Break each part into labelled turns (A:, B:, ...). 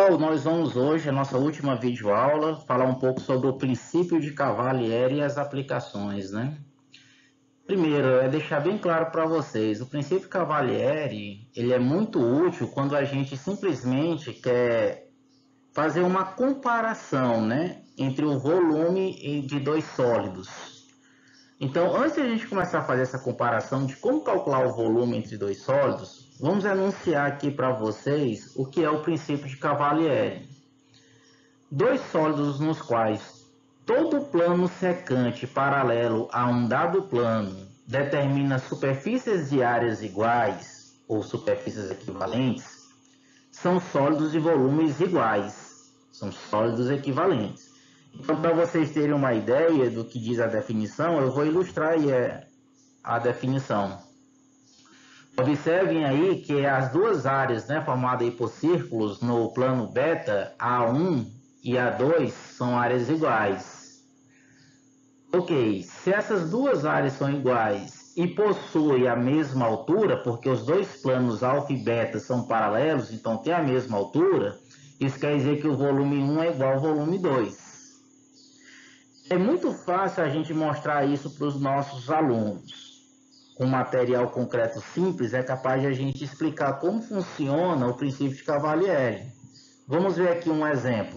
A: Pessoal, nós vamos hoje, a nossa última videoaula, falar um pouco sobre o princípio de Cavalieri e as aplicações, né? Primeiro, é deixar bem claro para vocês, o princípio Cavalieri, ele é muito útil quando a gente simplesmente quer fazer uma comparação, né, entre o volume de dois sólidos. Então, antes de a gente começar a fazer essa comparação de como calcular o volume entre dois sólidos, vamos enunciar aqui para vocês o que é o princípio de Cavalieri. Dois sólidos nos quais todo plano secante paralelo a um dado plano determina superfícies de áreas iguais ou superfícies equivalentes, são sólidos de volumes iguais, são sólidos equivalentes. Então, para vocês terem uma ideia do que diz a definição, eu vou ilustrar aí a definição. Observem aí que as duas áreas, né, formadas aí por círculos no plano beta, A1 e A2, são áreas iguais. Ok, se essas duas áreas são iguais e possuem a mesma altura, porque os dois planos alfa e beta são paralelos, então tem a mesma altura, isso quer dizer que o volume 1 é igual ao volume 2. É muito fácil a gente mostrar isso para os nossos alunos. Com material concreto simples, é capaz de a gente explicar como funciona o princípio de Cavalieri. Vamos ver aqui um exemplo.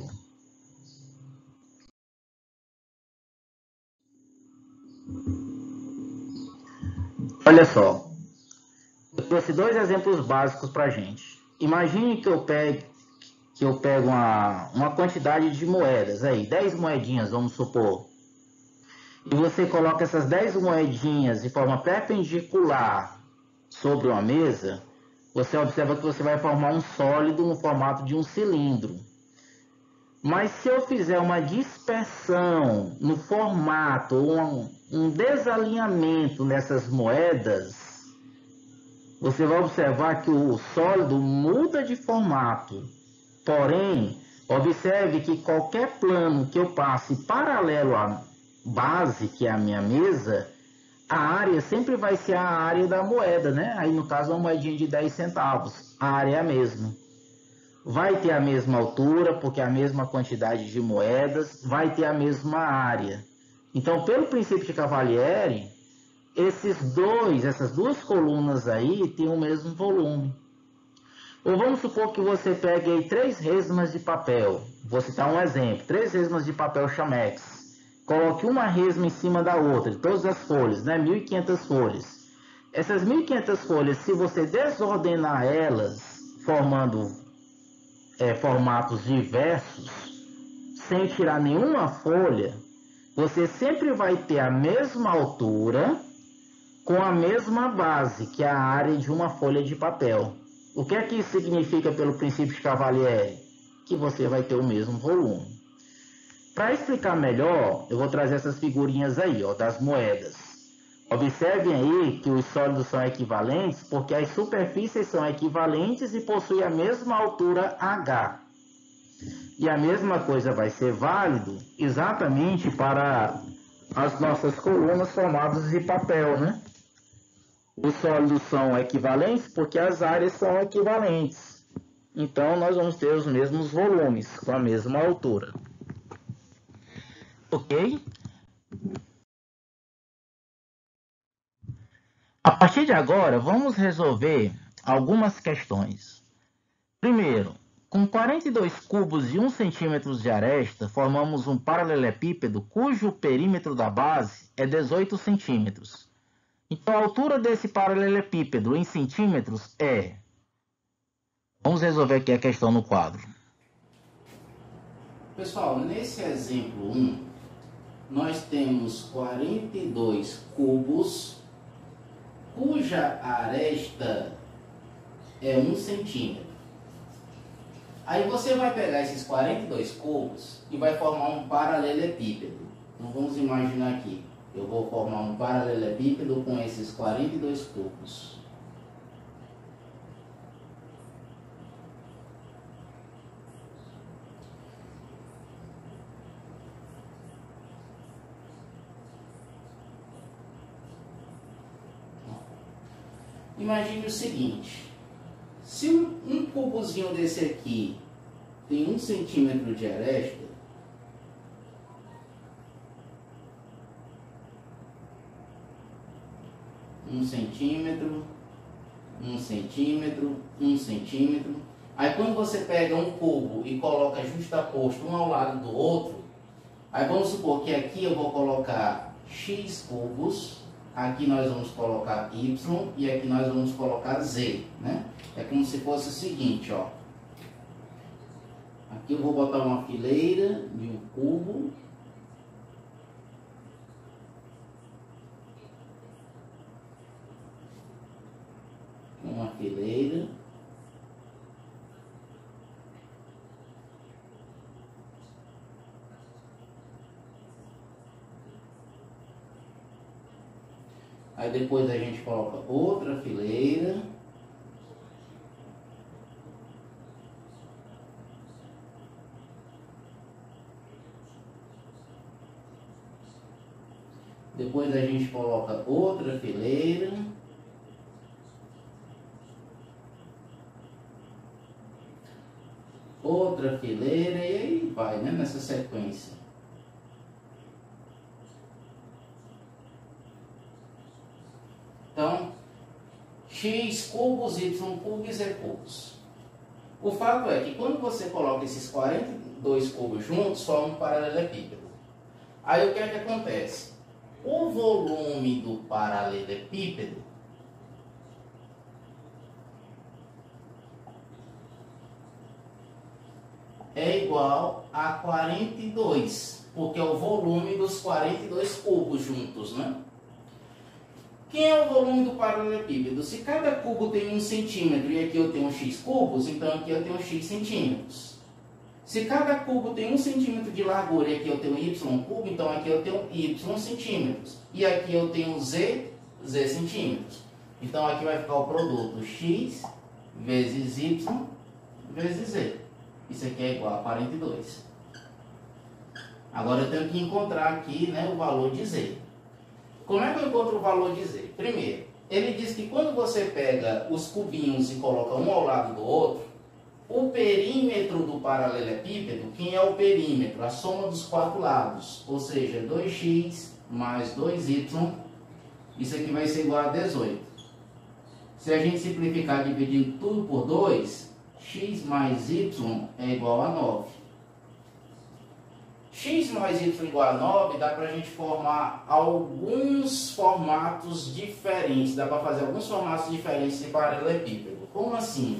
A: Olha só, eu trouxe dois exemplos básicos para a gente. Imagine que eu pego uma quantidade de moedas, aí, 10 moedinhas, vamos supor. E você coloca essas 10 moedinhas de forma perpendicular sobre uma mesa, você observa que você vai formar um sólido no formato de um cilindro. Mas se eu fizer uma dispersão no formato, um desalinhamento nessas moedas, você vai observar que o sólido muda de formato. Porém, observe que qualquer plano que eu passe paralelo à base, que é a minha mesa, a área sempre vai ser a área da moeda, né? Aí no caso uma moedinha de 10 centavos, a área é a mesma. Vai ter a mesma altura, porque é a mesma quantidade de moedas, vai ter a mesma área. Então, pelo princípio de Cavalieri, essas duas colunas aí têm o mesmo volume. Ou vamos supor que você pegue aí 3 resmas de papel. Vou citar um exemplo. 3 resmas de papel Chamex. Coloque uma resma em cima da outra, de todas as folhas, né? 1.500 folhas. Essas 1.500 folhas, se você desordenar elas, formando formatos diversos, sem tirar nenhuma folha, você sempre vai ter a mesma altura com a mesma base, que é a área de uma folha de papel. O que é que isso significa pelo princípio de Cavalieri? Que você vai ter o mesmo volume. Para explicar melhor, eu vou trazer essas figurinhas aí, ó, das moedas. Observem aí que os sólidos são equivalentes porque as superfícies são equivalentes e possuem a mesma altura H. E a mesma coisa vai ser válido exatamente para as nossas colunas formadas de papel, né? Os sólidos são equivalentes porque as áreas são equivalentes. Então, nós vamos ter os mesmos volumes, com a mesma altura. Ok? A partir de agora, vamos resolver algumas questões. Primeiro, com 42 cubos de 1 centímetro de aresta, formamos um paralelepípedo cujo perímetro da base é 18 centímetros. Então, a altura desse paralelepípedo em centímetros é... Vamos resolver aqui a questão no quadro. Pessoal, nesse exemplo 1, nós temos 42 cubos cuja aresta é 1 centímetro. Aí você vai pegar esses 42 cubos e vai formar um paralelepípedo. Então vamos imaginar aqui, eu vou formar um paralelepípedo com esses 42 cubos. Imagine o seguinte, se um cubozinho desse aqui tem 1 centímetro de aresta, um centímetro, 1 centímetro, 1 centímetro. Aí quando você pega um cubo e coloca justaposto um ao lado do outro, aí vamos supor que aqui eu vou colocar x cubos, aqui nós vamos colocar y e aqui nós vamos colocar z, né? É como se fosse o seguinte, ó. Aqui eu vou botar uma fileira de um cubo. Uma fileira. Aí depois a gente coloca outra fileira. Depois a gente coloca outra fileira. Outra fileira e aí vai, né, nessa sequência. Então, x cubos, y cubos e z cubos. O fato é que quando você coloca esses 42 cubos juntos, forma um paralelepípedo. Aí o que é que acontece? O volume do paralelepípedo é igual a 42, porque é o volume dos 42 cubos juntos, né? Quem é o volume do paralelepípedo? Se cada cubo tem 1 centímetro e aqui eu tenho x cubos, então aqui eu tenho x centímetros. Se cada cubo tem 1 centímetro de largura e aqui eu tenho y cubo, então aqui eu tenho y centímetros. E aqui eu tenho z centímetros. Então aqui vai ficar o produto x vezes y vezes z. Isso aqui é igual a 42. Agora eu tenho que encontrar aqui, né, o valor de z. Como é que eu encontro o valor de z? Primeiro, ele diz que quando você pega os cubinhos e coloca um ao lado do outro, o perímetro do paralelepípedo, quem é o perímetro? A soma dos 4 lados, ou seja, 2x mais 2y, isso aqui vai ser igual a 18. Se a gente simplificar dividindo tudo por 2, x mais y é igual a 9. X mais y igual a 9, dá para a gente formar alguns formatos diferentes. Dá para fazer alguns formatos diferentes de paralelepípedo. Como assim?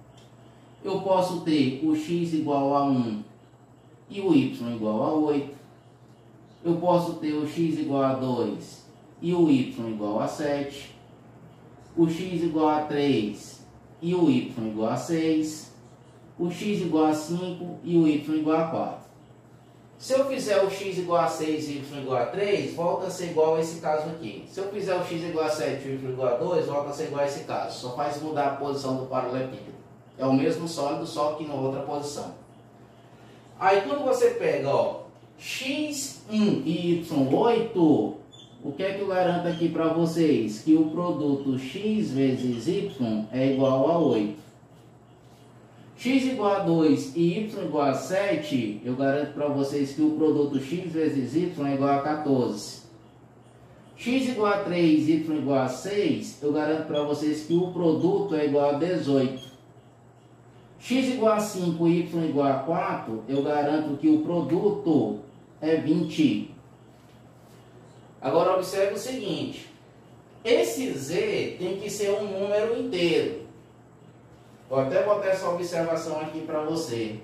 A: Eu posso ter o x igual a 1 e o y igual a 8. Eu posso ter o x igual a 2 e o y igual a 7. O x igual a 3 e o y igual a 6. O x igual a 5 e o y igual a 4. Se eu fizer o x igual a 6 e o y igual a 3, volta a ser igual a esse caso aqui. Se eu fizer o x igual a 7 e o y igual a 2, volta a ser igual a esse caso. Só faz mudar a posição do paralelepípedo. É o mesmo sólido, só que em outra posição. Aí quando você pega, ó, x1 e y8, o que é que eu garanto aqui para vocês? Que o produto x vezes y é igual a 8. X igual a 2 e y igual a 7, eu garanto para vocês que o produto x vezes y é igual a 14. X igual a 3 e y igual a 6, eu garanto para vocês que o produto é igual a 18. X igual a 5 e y igual a 4, eu garanto que o produto é 20. Agora observe o seguinte, esse z tem que ser um número inteiro. Vou até botar essa observação aqui para você.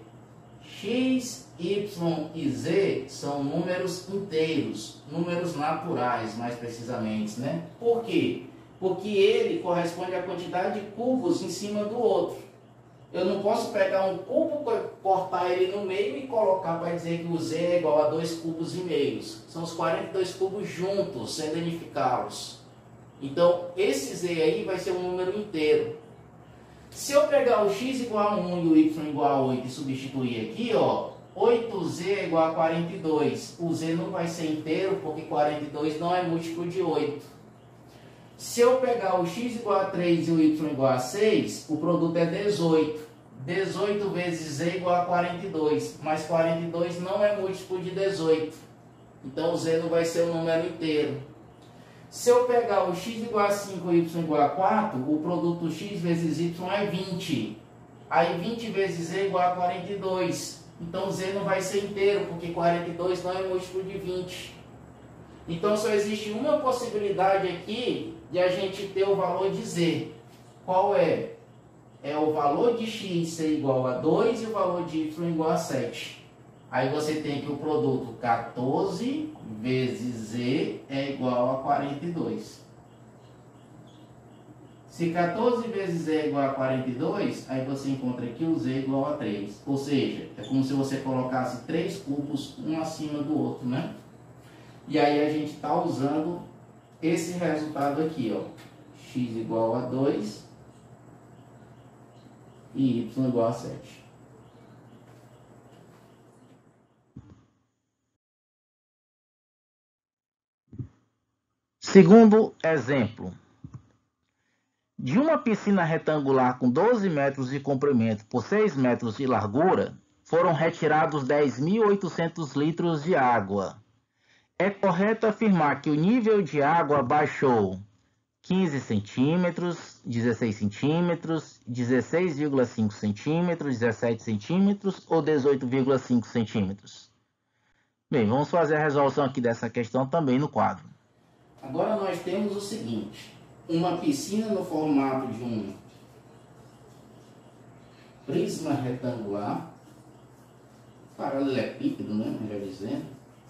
A: X, y e z são números inteiros, números naturais, mais precisamente, né? Por quê? Porque ele corresponde à quantidade de cubos em cima do outro. Eu não posso pegar um cubo, cortar ele no meio e colocar para dizer que o z é igual a 2 cubos e meios. São os 42 cubos juntos, sem danificá-los. Então, esse z aí vai ser um número inteiro. Se eu pegar o x igual a 1 e o y igual a 8 e substituir aqui, ó, 8z é igual a 42. O z não vai ser inteiro porque 42 não é múltiplo de 8. Se eu pegar o x igual a 3 e o y igual a 6, o produto é 18. 18 vezes Z igual a 42, mas 42 não é múltiplo de 18. Então o Z não vai ser um número inteiro. Se eu pegar o x igual a 5 e y igual a 4, o produto x vezes y é 20. Aí 20 vezes Z igual a 42. Então Z não vai ser inteiro, porque 42 não é múltiplo de 20. Então só existe uma possibilidade aqui de a gente ter o valor de Z. Qual é? É o valor de x ser igual a 2 e o valor de y igual a 7. Aí você tem que o produto 14 vezes Z é igual a 42. Se 14 vezes Z é igual a 42, aí você encontra aqui o Z igual a 3. Ou seja, é como se você colocasse 3 cubos um acima do outro, né? E aí a gente está usando esse resultado aqui, ó. X igual a 2 e y igual a 7. Segundo exemplo. De uma piscina retangular com 12 metros de comprimento por 6 metros de largura, foram retirados 10.800 litros de água. É correto afirmar que o nível de água baixou 15 centímetros, 16 centímetros, 16,5 centímetros, 17 centímetros ou 18,5 centímetros? Bem, vamos fazer a resolução aqui dessa questão também no quadro. Agora nós temos o seguinte, uma piscina no formato de um prisma retangular, paralelepípedo, né, melhor dizendo.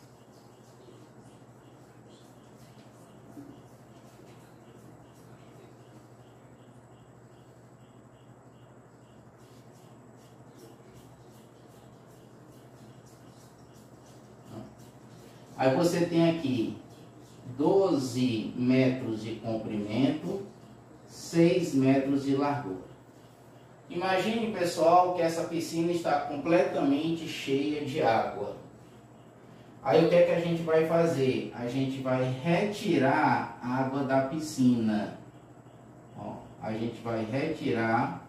A: Aí você tem aqui 12 metros de comprimento, 6 metros de largura. Imagine, pessoal, que essa piscina está completamente cheia de água. Aí o que é que a gente vai fazer? A gente vai retirar a água da piscina. Ó, a gente vai retirar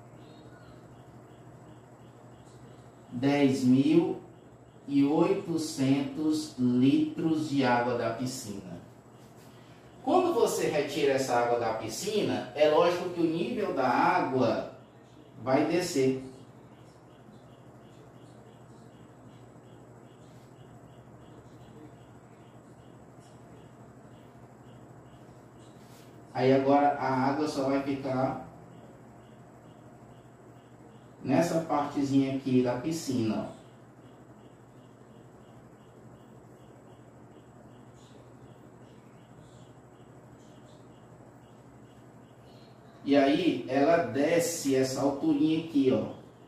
A: 10.800 litros de água da piscina. Quando você retira essa água da piscina, é lógico que o nível da água vai descer. Aí agora a água só vai ficar nessa partezinha aqui da piscina, ó. E aí ela desce essa alturinha aqui, ó.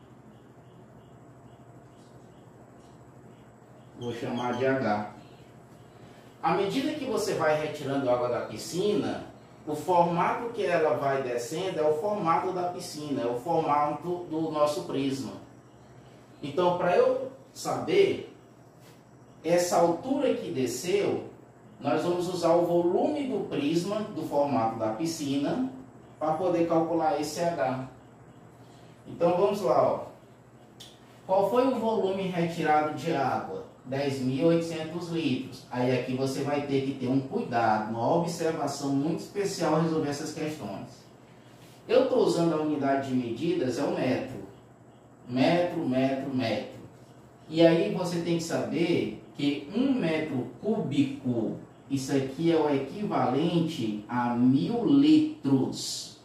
A: Vou chamar de H. À medida que você vai retirando a água da piscina, o formato que ela vai descendo é o formato da piscina, é o formato do nosso prisma. Então, para eu saber essa altura que desceu, nós vamos usar o volume do prisma, do formato da piscina, para poder calcular esse H. Então vamos lá, ó. Qual foi o volume retirado de água? 10.800 litros. Aí aqui você vai ter que ter um cuidado, uma observação muito especial ao resolver essas questões. Eu estou usando a unidade de medidas, é o metro. Metro, metro, metro. E aí você tem que saber que 1 metro cúbico, isso aqui é o equivalente a 1.000 litros.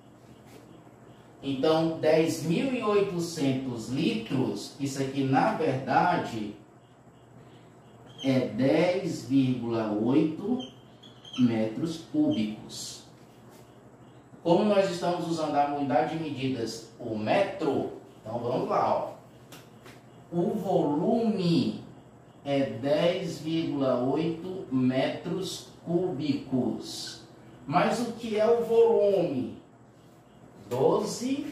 A: Então, 10.800 litros, isso aqui na verdade é 10,8 metros cúbicos. Como nós estamos usando a unidade de medidas, o metro, então vamos lá, ó. O volume é 10,8 metros cúbicos. Mas o que é o volume? 12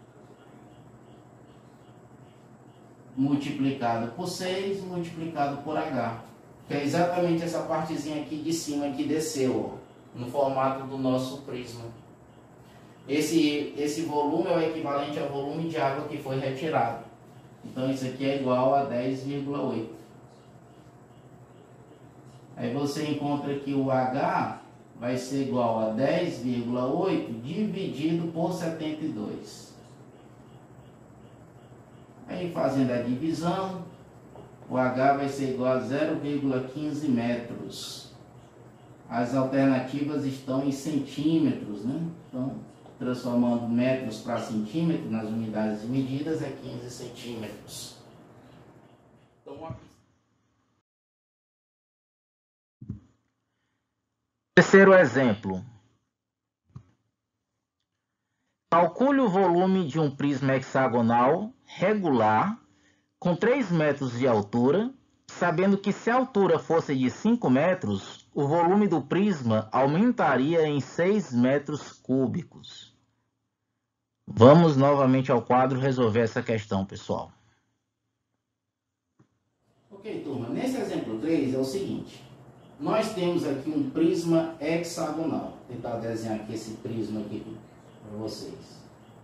A: multiplicado por 6 multiplicado por H. Que é exatamente essa partezinha aqui de cima que desceu, ó, no formato do nosso prisma. Esse volume é o equivalente ao volume de água que foi retirado. Então isso aqui é igual a 10,8. Aí você encontra que o H vai ser igual a 10,8 dividido por 72. Aí fazendo a divisão, o H vai ser igual a 0,15 metros. As alternativas estão em centímetros, né? Então, transformando metros para centímetros nas unidades de medidas é 15 centímetros. Então, terceiro exemplo. Calcule o volume de um prisma hexagonal regular com 3 metros de altura, sabendo que se a altura fosse de 5 metros, o volume do prisma aumentaria em 6 metros cúbicos. Vamos novamente ao quadro resolver essa questão, pessoal. Ok, turma. Nesse exemplo 3 é o seguinte. Nós temos aqui um prisma hexagonal. Vou tentar desenhar aqui esse prisma aqui para vocês.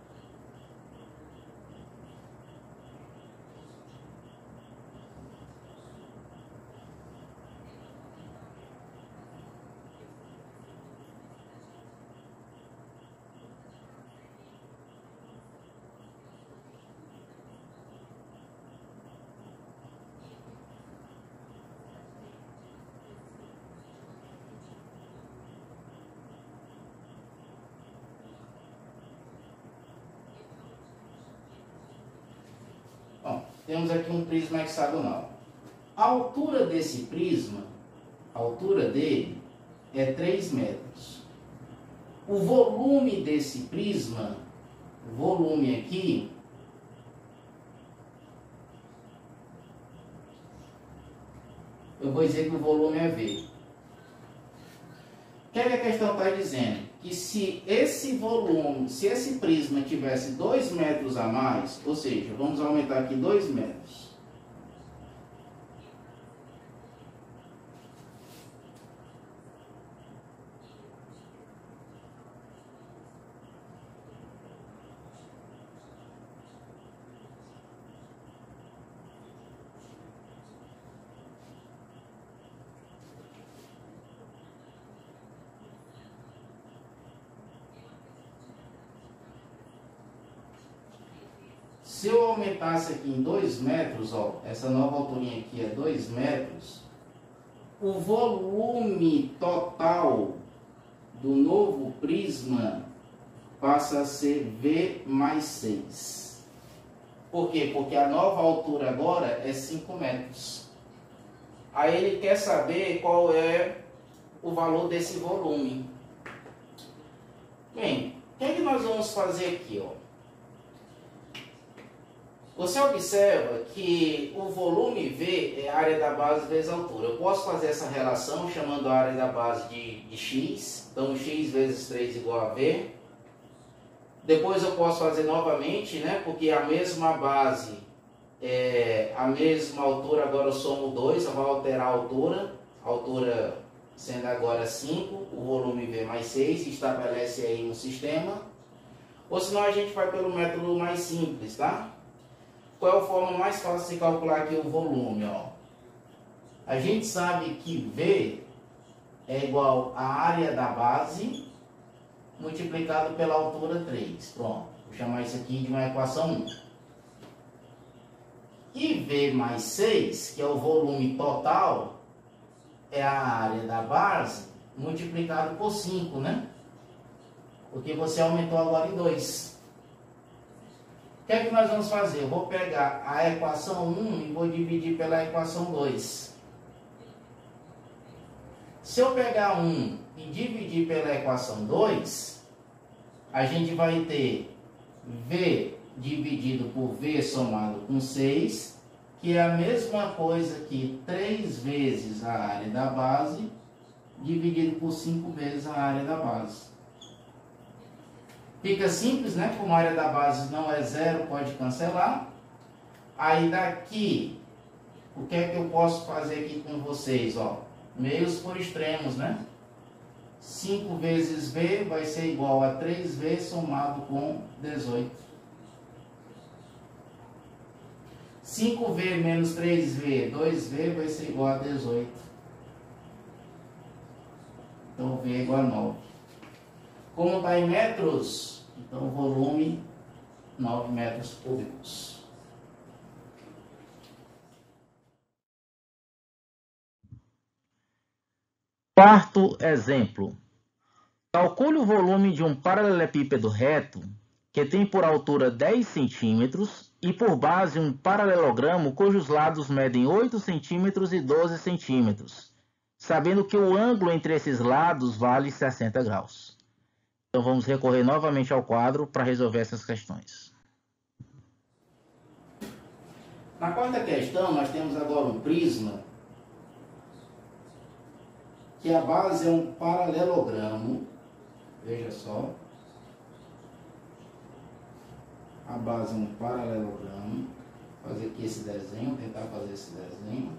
A: Bom, temos aqui um prisma hexagonal. A altura desse prisma, a altura dele é 3 metros. O volume desse prisma, o volume aqui, eu vou dizer que o volume é V. O que a questão está dizendo? Que se esse volume, se esse prisma tivesse 2 metros a mais, ou seja, vamos aumentar aqui 2 metros. Se eu aumentasse aqui em 2 metros, ó, essa nova alturinha aqui é 2 metros, o volume total do novo prisma passa a ser V mais 6. Por quê? Porque a nova altura agora é 5 metros. Aí ele quer saber qual é o valor desse volume. Bem, o que é que nós vamos fazer aqui, ó? Você observa que o volume V é a área da base vezes a altura. Eu posso fazer essa relação chamando a área da base de x. Então, x vezes 3 igual a V. Depois eu posso fazer novamente, né? Porque a mesma base, a mesma altura, agora eu somo 2, eu vou alterar a altura. A altura sendo agora 5, o volume V mais 6, estabelece aí um sistema. Ou senão a gente vai pelo método mais simples, tá? Qual é a forma mais fácil de calcular aqui o volume? Ó? A gente sabe que V é igual à área da base multiplicado pela altura 3. Pronto, vou chamar isso aqui de uma equação 1. E V mais 6, que é o volume total, é a área da base multiplicado por 5, né? Porque você aumentou agora em 2. O que é que nós vamos fazer? Eu vou pegar a equação 1 e vou dividir pela equação 2. Se eu pegar 1 e dividir pela equação 2, a gente vai ter V dividido por V somado com 6, que é a mesma coisa que 3 vezes a área da base dividido por 5 vezes a área da base. Fica simples, né? Como a área da base não é zero, pode cancelar. Aí daqui, o que é que eu posso fazer aqui com vocês? Ó? Meios por extremos, né? 5 vezes V vai ser igual a 3V somado com 18. 5V menos 3V, 2V vai ser igual a 18. Então V é igual a 9. Como está em metros, então o volume 9 metros cúbicos. Quarto exemplo. Calcule o volume de um paralelepípedo reto que tem por altura 10 centímetros e por base um paralelogramo cujos lados medem 8 centímetros e 12 centímetros, sabendo que o ângulo entre esses lados vale 60 graus. Então vamos recorrer novamente ao quadro para resolver essas questões. Na quarta questão, nós temos agora um prisma, que a base é um paralelogramo. Veja só. A base é um paralelogramo. Vou fazer aqui esse desenho, tentar fazer esse desenho.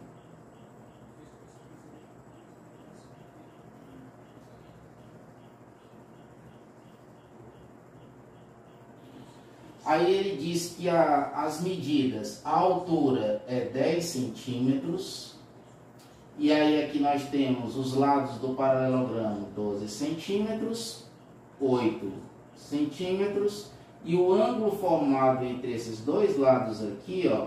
A: Aí ele diz que as medidas, a altura é 10 centímetros. E aí aqui nós temos os lados do paralelogramo 12 centímetros, 8 centímetros. E o ângulo formado entre esses dois lados aqui, ó,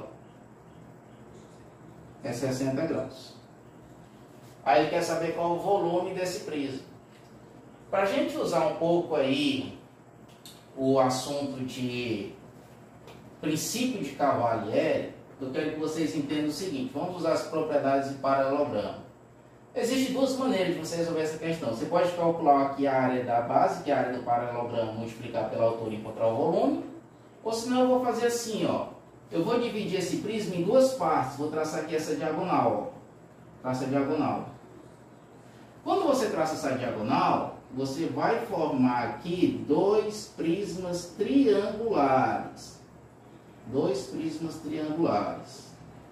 A: é 60 graus. Aí ele quer saber qual o volume desse prisma. Para a gente usar um pouco aí o assunto de princípio de Cavalieri, eu quero que vocês entendam o seguinte: vamos usar as propriedades de paralelogramo. Existem duas maneiras de você resolver essa questão. Você pode calcular aqui a área da base, que é a área do paralelogramo, multiplicar pela altura e encontrar o volume. Ou senão eu vou fazer assim, ó. Eu vou dividir esse prisma em duas partes. Vou traçar aqui essa diagonal, ó. Traça a diagonal. Quando você traça essa diagonal, você vai formar aqui dois prismas triangulares. Dois prismas triangulares.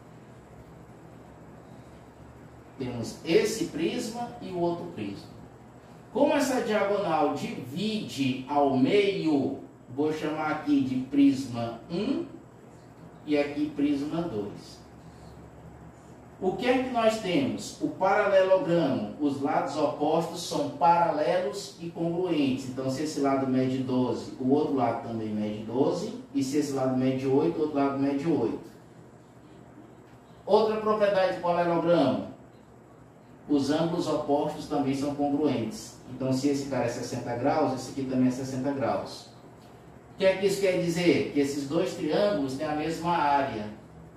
A: Temos esse prisma e o outro prisma. Como essa diagonal divide ao meio, vou chamar aqui de prisma 1 e aqui prisma 2. O que é que nós temos? O paralelogramo, os lados opostos são paralelos e congruentes. Então, se esse lado mede 12, o outro lado também mede 12. E se esse lado mede 8, o outro lado mede 8. Outra propriedade do paralelogramo: os ângulos opostos também são congruentes. Então, se esse cara é 60 graus, esse aqui também é 60 graus. O que é que isso quer dizer? Que esses dois triângulos têm a mesma área.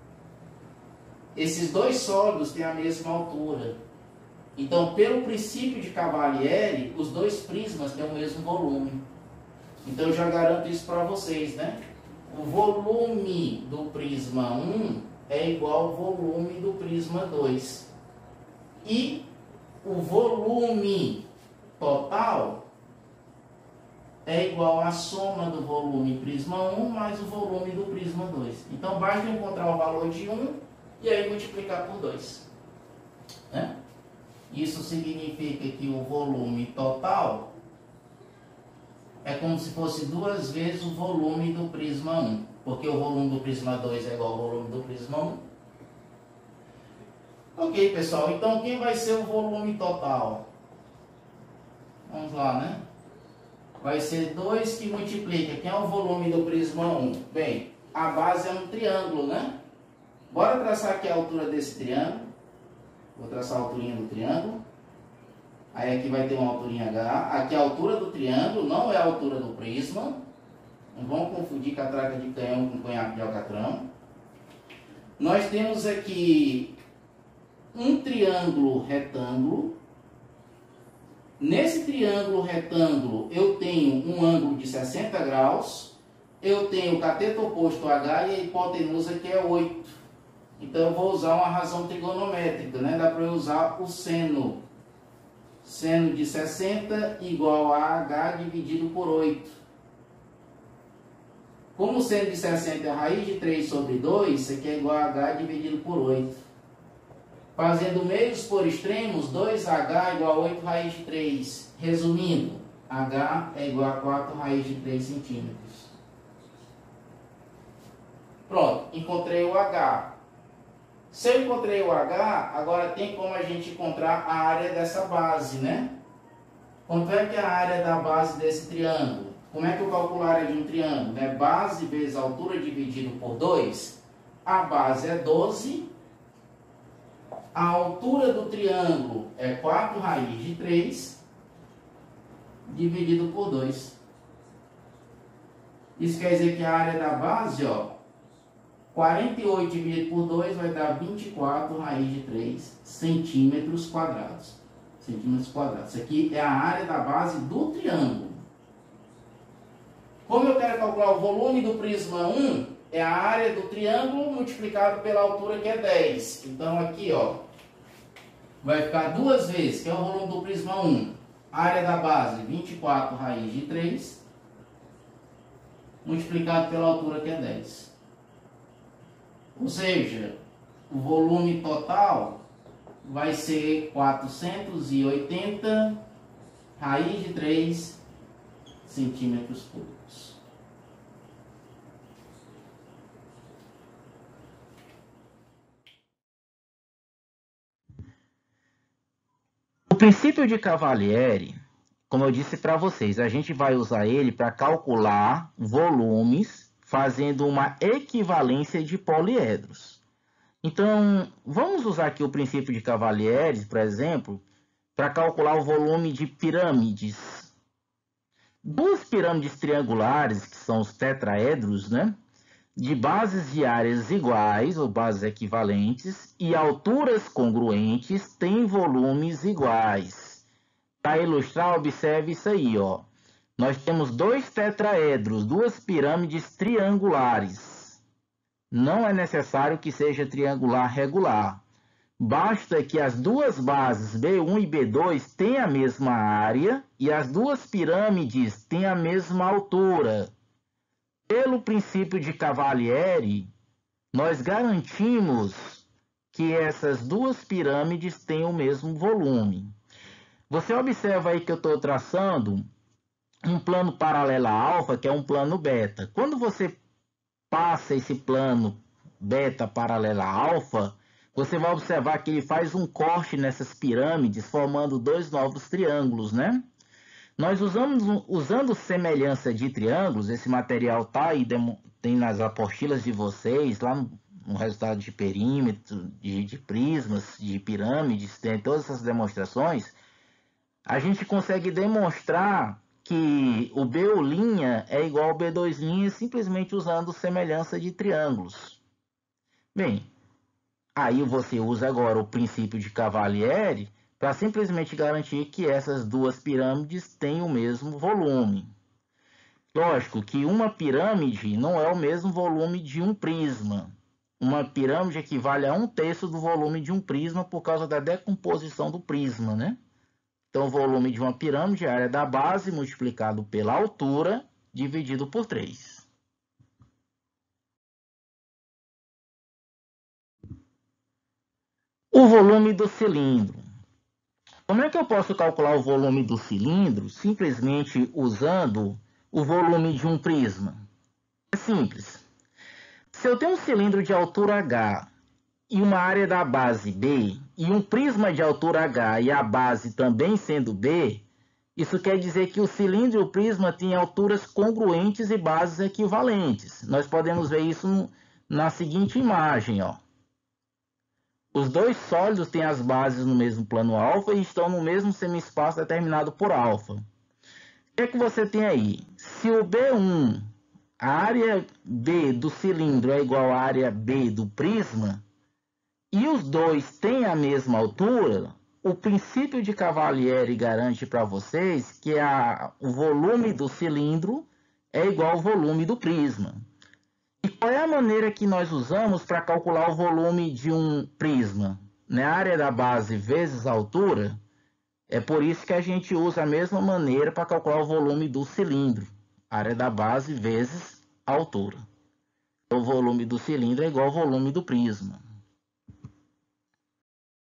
A: Esses dois sólidos têm a mesma altura. Então, pelo princípio de Cavalieri, os dois prismas têm o mesmo volume. Então, eu já garanto isso para vocês, né? O volume do prisma 1 é igual ao volume do prisma 2. E o volume total é igual à soma do volume prisma 1 mais o volume do prisma 2. Então, basta encontrar o valor de 1 e aí multiplicar por 2. Né? Isso significa que o volume total é como se fosse 2 vezes o volume do prisma 1. Porque o volume do prisma 2 é igual ao volume do prisma 1. Ok, pessoal. Então, quem vai ser o volume total? Vamos lá, né? Vai ser 2 que multiplica. Quem é o volume do prisma 1? Bem, a base é um triângulo, né? Bora traçar aqui a altura desse triângulo. Vou traçar a alturinha do triângulo. Aí aqui vai ter uma alturinha H. Aqui a altura do triângulo não é a altura do prisma. Não vamos confundir catraca de canhão com conhaque de alcatrão. Nós temos aqui um triângulo retângulo. Nesse triângulo retângulo eu tenho um ângulo de 60 graus. Eu tenho o cateto oposto H e a hipotenusa que é 8. Então eu vou usar uma razão trigonométrica, né? Dá para eu usar o seno. Seno de 60 igual a H dividido por 8. Como o seno de 60 é a raiz de 3 sobre 2, isso aqui é igual a H dividido por 8. Fazendo meios por extremos, 2H igual a 8 raiz de 3. Resumindo, H é igual a 4 raiz de 3 centímetros. Pronto, encontrei o H. Se eu encontrei o H, agora tem como a gente encontrar a área dessa base, né? Quanto é que é a área da base desse triângulo? Como é que eu calculo a área de um triângulo? É base vezes altura dividido por 2. A base é 12. A altura do triângulo é 4 raiz de 3 dividido por 2. Isso quer dizer que a área da base, ó, 48 dividido por 2 vai dar 24 raiz de 3 centímetros quadrados. Centímetros quadrados. Isso aqui é a área da base do triângulo. Como eu quero calcular o volume do prisma 1, é a área do triângulo multiplicado pela altura, que é 10. Então aqui, ó, vai ficar 2 vezes, que é o volume do prisma 1. Área da base, 24 raiz de 3, multiplicado pela altura, que é 10. Ou seja, o volume total vai ser 480 raiz de 3 centímetros cúbicos. O princípio de Cavalieri, como eu disse para vocês, a gente vai usar ele para calcular volumes fazendo uma equivalência de poliedros. Então, vamos usar aqui o princípio de Cavalieri, por exemplo, para calcular o volume de pirâmides. Duas pirâmides triangulares, que são os tetraedros, né? De bases de áreas iguais, ou bases equivalentes, e alturas congruentes, têm volumes iguais. Para ilustrar, observe isso aí, ó. Nós temos dois tetraedros, duas pirâmides triangulares. Não é necessário que seja triangular regular. Basta que as duas bases B1 e B2 tenham a mesma área e as duas pirâmides tenham a mesma altura. Pelo princípio de Cavalieri, nós garantimos que essas duas pirâmides têm o mesmo volume. Você observa aí que eu estou traçando um plano paralelo a alfa, que é um plano beta. Quando você passa esse plano beta paralelo a alfa, você vai observar que ele faz um corte nessas pirâmides, formando dois novos triângulos, né? Nós usando semelhança de triângulos, esse material tá aí, tem nas apostilas de vocês, lá no resultado de perímetro, de prismas, de pirâmides, tem todas essas demonstrações. A gente consegue demonstrar que o BU' é igual ao B2' simplesmente usando semelhança de triângulos. Bem, aí você usa agora o princípio de Cavalieri para simplesmente garantir que essas duas pirâmides têm o mesmo volume. Lógico que uma pirâmide não é o mesmo volume de um prisma. Uma pirâmide equivale a 1/3 do volume de um prisma por causa da decomposição do prisma, né? Então, o volume de uma pirâmide é a área da base multiplicado pela altura dividido por 3. O volume do cilindro. Como é que eu posso calcular o volume do cilindro simplesmente usando o volume de um prisma? É simples. Se eu tenho um cilindro de altura H e uma área da base B, e um prisma de altura H e a base também sendo B, isso quer dizer que o cilindro e o prisma têm alturas congruentes e bases equivalentes. Nós podemos ver isso na seguinte imagem, ó. Os dois sólidos têm as bases no mesmo plano alfa e estão no mesmo semi-espaço determinado por alfa. O que é que você tem aí? Se o B1, a área B do cilindro é igual à área B do prisma, e os dois têm a mesma altura, o princípio de Cavalieri garante para vocês que o volume do cilindro é igual ao volume do prisma. E qual é a maneira que nós usamos para calcular o volume de um prisma? Na área da base vezes a altura, é por isso que a gente usa a mesma maneira para calcular o volume do cilindro. Área da base vezes a altura. O volume do cilindro é igual ao volume do prisma.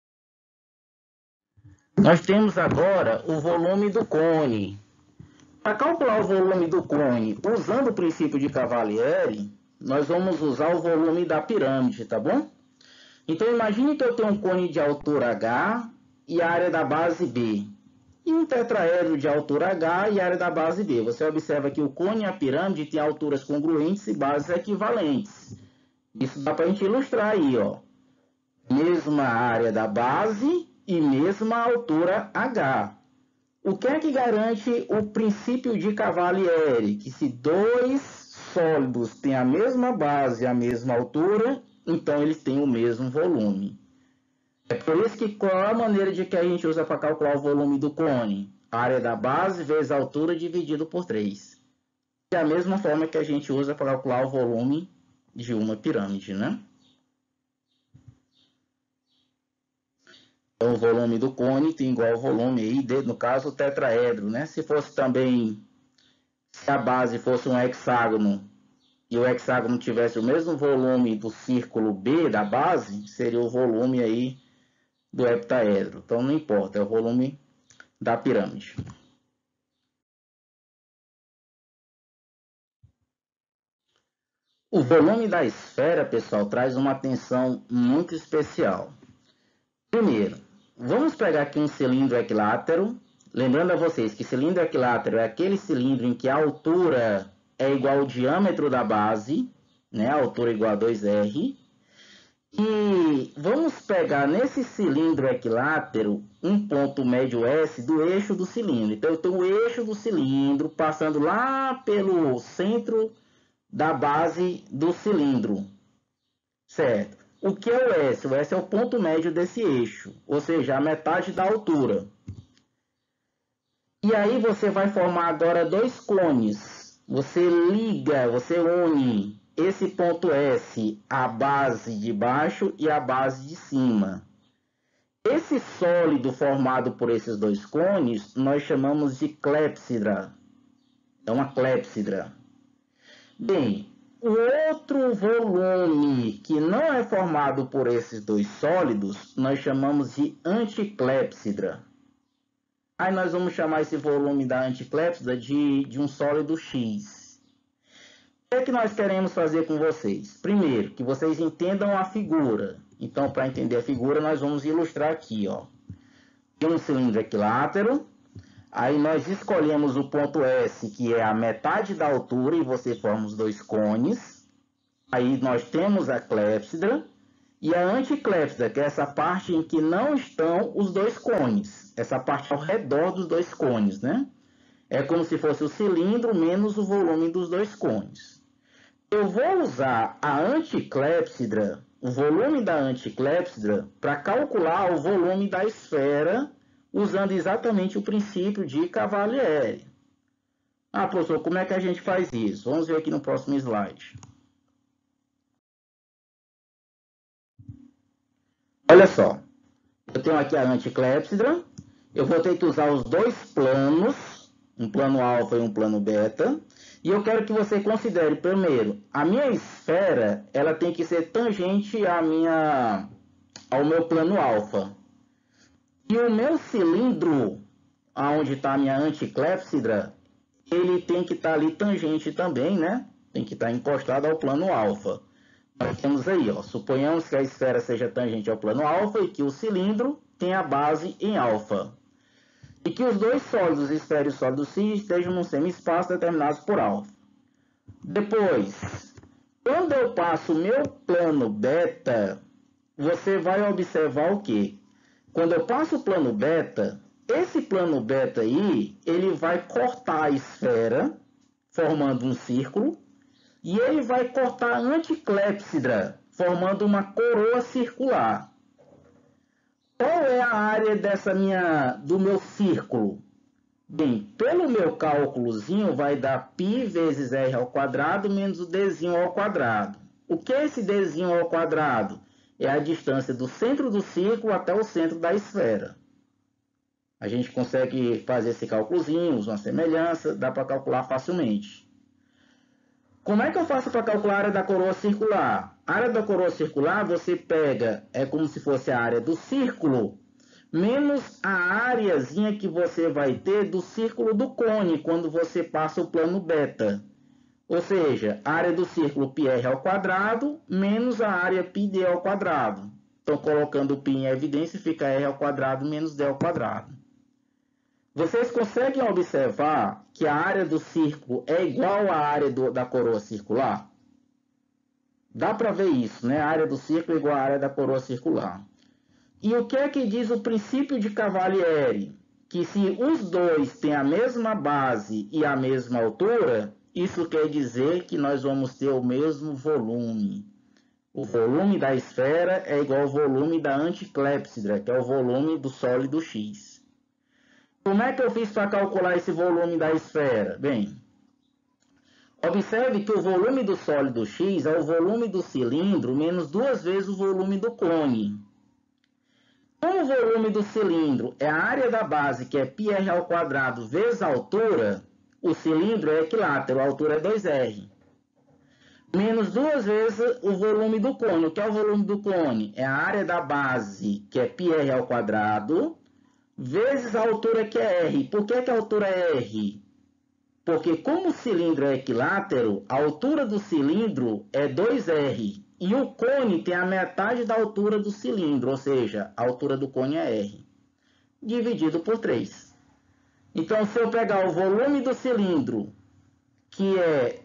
A: Nós temos agora o volume do cone. Para calcular o volume do cone usando o princípio de Cavalieri, nós vamos usar o volume da pirâmide, tá bom? Então imagine que eu tenho um cone de altura H e a área da base B. E um tetraedro de altura H e área da base B. Você observa que o cone e a pirâmide têm alturas congruentes e bases equivalentes. Isso dá para a gente ilustrar aí, ó. Mesma área da base e mesma altura H. O que é que garante o princípio de Cavalieri? Que se dois sólidos têm a mesma base e a mesma altura, então eles têm o mesmo volume. É por isso que qual é a maneira de que a gente usa para calcular o volume do cone? A área da base vezes a altura dividido por 3. É a mesma forma que a gente usa para calcular o volume de uma pirâmide, né? Então, o volume do cone tem igual ao volume aí, no caso, o tetraedro, né? Se fosse também, se a base fosse um hexágono e o hexágono tivesse o mesmo volume do círculo B da base, seria o volume aí do heptaedro. Então não importa, é o volume da pirâmide. O volume da esfera, pessoal, traz uma atenção muito especial. Primeiro, vamos pegar aqui um cilindro equilátero. Lembrando a vocês que cilindro equilátero é aquele cilindro em que a altura é igual ao diâmetro da base, né? A altura é igual a 2R. E vamos pegar nesse cilindro equilátero um ponto médio S do eixo do cilindro. Então, eu tenho o eixo do cilindro passando lá pelo centro da base do cilindro, certo? O que é o S? O S é o ponto médio desse eixo, ou seja, a metade da altura. E aí você vai formar agora dois cones. Você liga, você une esse ponto S, a base de baixo e a base de cima. Esse sólido formado por esses dois cones, nós chamamos de clepsidra. É uma clepsidra. Bem, o outro volume que não é formado por esses dois sólidos, nós chamamos de anticlepsidra. Aí nós vamos chamar esse volume da anticlepsidra de um sólido X. O que nós queremos fazer com vocês? Primeiro, que vocês entendam a figura. Então, para entender a figura, nós vamos ilustrar aqui, ó. Tem um cilindro equilátero. Aí nós escolhemos o ponto S, que é a metade da altura, e você forma os dois cones. Aí nós temos a clepsidra e a anticlepsidra, que é essa parte em que não estão os dois cones. Essa parte ao redor dos dois cones, né? É como se fosse o cilindro menos o volume dos dois cones. Eu vou usar a anticlepsidra, o volume da anticlepsidra, para calcular o volume da esfera, usando exatamente o princípio de Cavalieri. Ah, professor, como é que a gente faz isso? Vamos ver aqui no próximo slide. Olha só, eu tenho aqui a anticlepsidra, eu vou ter que usar os dois planos, um plano alfa e um plano beta, e eu quero que você considere, primeiro, a minha esfera, ela tem que ser tangente ao meu plano alfa. E o meu cilindro, onde está a minha anticlepsidra, ele tem que estar ali tangente também, né? Tem que estar encostado ao plano alfa. Nós temos aí, ó, suponhamos que a esfera seja tangente ao plano alfa e que o cilindro tenha a base em alfa. E que os dois sólidos, esfera e sólido C, estejam num semi-espaço determinados por alfa. Depois, quando eu passo o meu plano beta, você vai observar o quê? Quando eu passo o plano beta, esse plano beta aí, ele vai cortar a esfera, formando um círculo, e ele vai cortar a anticlepsidra, formando uma coroa circular. Qual é a área do meu círculo? Bem, pelo meu cálculozinho, vai dar π vezes r ao quadrado menos o dzinho ao quadrado. O que é esse dzinho ao quadrado? É a distância do centro do círculo até o centro da esfera. A gente consegue fazer esse cálculozinho, usa uma semelhança, dá para calcular facilmente. Como é que eu faço para calcular a área da coroa circular? A área da coroa circular você pega, é como se fosse a área do círculo, menos a areazinha que você vai ter do círculo do cone quando você passa o plano beta. Ou seja, a área do círculo πr ao quadrado menos a área πd ao quadrado. Então, colocando o π em evidência, fica r ao quadrado menos d ao quadrado. Vocês conseguem observar que a área do círculo é igual à área da coroa circular? Dá para ver isso, né? A área do círculo é igual à área da coroa circular. E o que é que diz o princípio de Cavalieri? Que se os dois têm a mesma base e a mesma altura, isso quer dizer que nós vamos ter o mesmo volume. O volume da esfera é igual ao volume da anticlépsidra, que é o volume do sólido X. Como é que eu fiz para calcular esse volume da esfera? Bem, observe que o volume do sólido X é o volume do cilindro menos 2 vezes o volume do cone. Como o volume do cilindro é a área da base, que é πr ao quadrado vezes a altura, o cilindro é equilátero, a altura é 2r. Menos 2 vezes o volume do cone. O que é o volume do cone? É a área da base, que é πr ao quadrado, vezes a altura, que é r. Por que a altura é r? Porque como o cilindro é equilátero, a altura do cilindro é 2r. E o cone tem a metade da altura do cilindro, ou seja, a altura do cone é r, dividido por 3. Então, se eu pegar o volume do cilindro, que é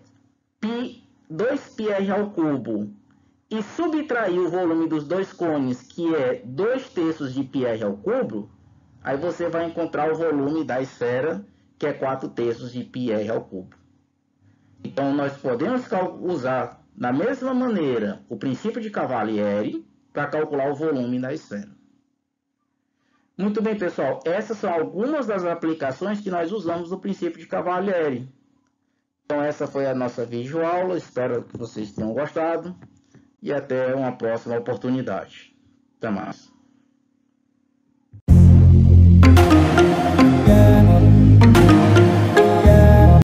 A: 2πr ao cubo, e subtrair o volume dos dois cones, que é 2/3 de πr ao cubo, aí você vai encontrar o volume da esfera, que é 4/3 de πr ao cubo. Então, nós podemos usar da mesma maneira o princípio de Cavalieri para calcular o volume da esfera. Muito bem, pessoal. Essas são algumas das aplicações que nós usamos do princípio de Cavalieri. Então, essa foi a nossa videoaula. Espero que vocês tenham gostado. E até uma próxima oportunidade. Até mais.